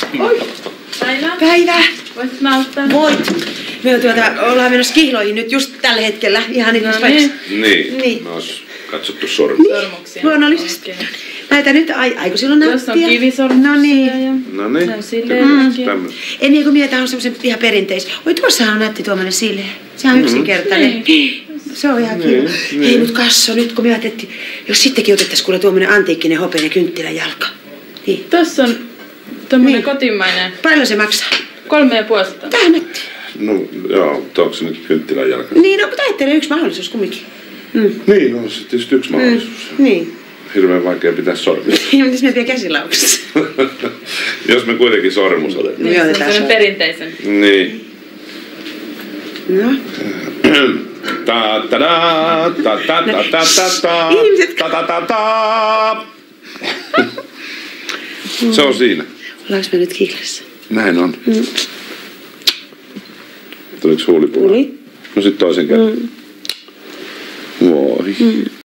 Oi. Päivä. Voisit nauttaa? Voit. Me ollaan menossa kihloihin nyt just tällä hetkellä. Ihan niin kuin Niin. Me ois katsottu sormia. Sormuksia. Luonnollisesti. Näitä nyt, kun silloin näyttiä. Tuossa on kivisormuksia. No niin. Se on silleenkin. En niin kuin mietä, on semmoisen ihan perinteis. Oi, tuossahan on nätti tuommoinen sileä. Se on yksinkertainen. Se on ihan kiva. Hei, mut kasso, nyt kun me ajateltiin, jos sittenkin otettaisiin kuule tuommoinen antiikkinen hopeinen kynttiläjalka. Niin. Tuossa on tommonen kotimainen. Paljon se maksaa? 3,5. Tähän nätti. No joo, mutta onko se nyt kynttilän jalka? Niin, no, mutta ajattele yksi mahdollisuus kumminkin. Niin, on se tietysti yksi mahdollisuus. Niin. Hirveän vaikea pitää sormia. Mitäs me vielä käsilauksessa? Jos me kuitenkin sormus otetaan. Niin, se on sellainen perinteisen. Niin. No. Se on siinä. Ollaanko me nyt kihlassa? Näin on. Tuliko huulipuolella? Tuli. No sit toisen kerran. Voi.